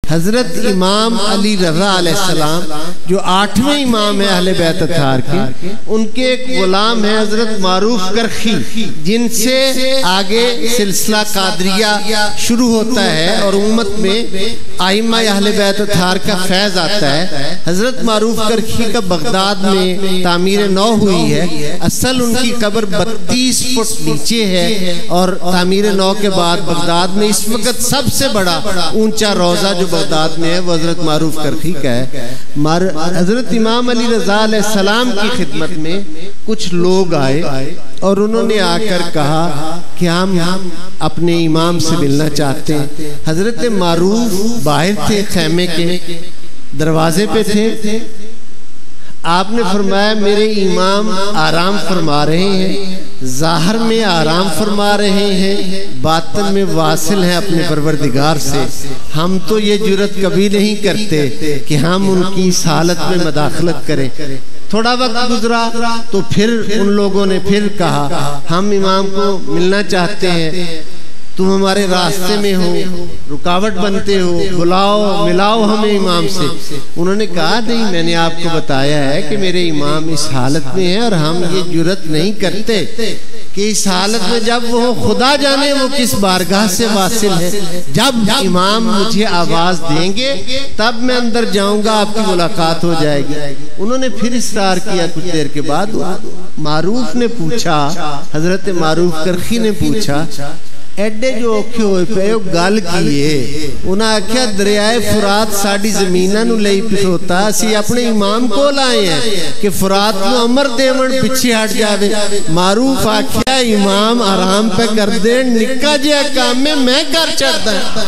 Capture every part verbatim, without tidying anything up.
حضرت امام علی رضا علیہ السلام جو آٹھویں امام ہیں اہل بیت اطہار کے، ان کے ایک غلام ہیں حضرت معروف کرخی، جن سے آگے سلسلہ قادریہ شروع ہوتا ہے اور امت میں آئمہ اہل بیت اطہار کا فیض آتا ہے۔ حضرت معروف کرخی کا بغداد میں تعمیر نو ہوئی ہے، اصل ان کی قبر بتیس فٹ نیچے ہے، اور تعمیر نو کے بعد بغداد میں اس وقت سب سے بڑا اونچا روضہ جو بغداد میں ہے وہ حضرت معروف کرخی کا ہے۔ حضرت امام علی رضا علیہ السلام کی خدمت میں کچھ لوگ آئے اور انہوں نے آ کر کہا کہ ہم اپنے امام سے ملنا چاہتے ہیں۔ حضرت معروف باہر تھے، خیمے کے دروازے پہ تھے۔ آپ نے فرمایا میرے امام آرام فرما رہے ہیں، ظاہر میں آرام فرما رہے ہیں، باطن میں واصل ہیں اپنے پروردگار سے۔ ہم تو یہ جرت کبھی نہیں کرتے کہ ہم ان کی اس حالت میں مداخلت کریں۔ تھوڑا وقت گزرا تو پھر ان لوگوں نے پھر کہا ہم امام کو ملنا چاہتے ہیں، تم ہمارے راستے میں ہو، رکاوٹ بنتے ہو، بلاؤ ملاؤ ہمیں امام سے۔ انہوں نے کہا نہیں، میں نے آپ کو بتایا ہے کہ میرے امام اس حالت میں ہیں اور ہم یہ جرت نہیں کرتے کہ اس حالت میں جب وہ خدا جانے وہ کس بارگاہ سے واصل ہے، جب امام مجھے آواز دیں گے تب میں اندر جاؤں گا، آپ کی ملاقات ہو جائے گی۔ انہوں نے پھر اصرار کیا، کچھ دیر کے بعد معروف نے پوچھا، حضرت معروف کرخی نے پوچھا ایڈے جو اوکھے ہوئے پہ گل کیے، انہاں آکھیا دریائے فرات ساڑی زمینہ نو لئی پسوتا، اسی اپنے امام کو لائے ہیں کہ فرات نو امر دیون پچھے ہٹ جاوے۔ معروف آکھیا امام آرام پہ کر دے، نکا جیا کام میں میں کر چڑھتا ہے۔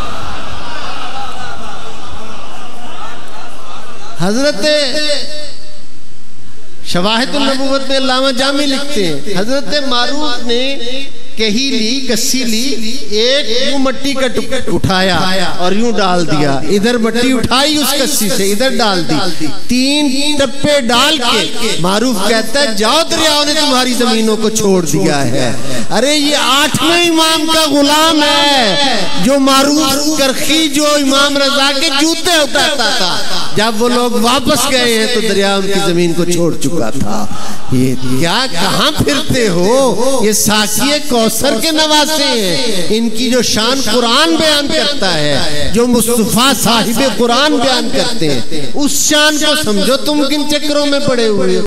حضرت شواہد النبوت میں علامہ جامی لکھتے ہیں حضرت معروف نے کہی لی، کسی لی، ایک یوں مٹی کا اٹھایا اور یوں ڈال دیا، ادھر مٹی اٹھائی اس کسی سے ادھر ڈال دی، تین ٹپے ڈال کے معروف کہتا ہے جاؤ دریاؤں نے تمہاری زمینوں کو چھوڑ دیا ہے۔ ارے یہ آٹھویں امام کا غلام ہے جو معروف کرخی جو امام رضا کے جوتے اتارتا تھا، جب وہ لوگ واپس گئے ہیں تو دریا ان کی زمین کو چھوڑ چکا تھا۔ یہ کیا کہاں پھرتے ہو؟ یہ ساقیے کوثر کے نواسے ہیں، ان کی جو شان قرآن بیان کرتا ہے، جو مصطفیٰ صاحب قرآن بیان کرتے ہیں، اس شان کو سمجھو، تم کن چکروں میں پڑے ہوئے ہو؟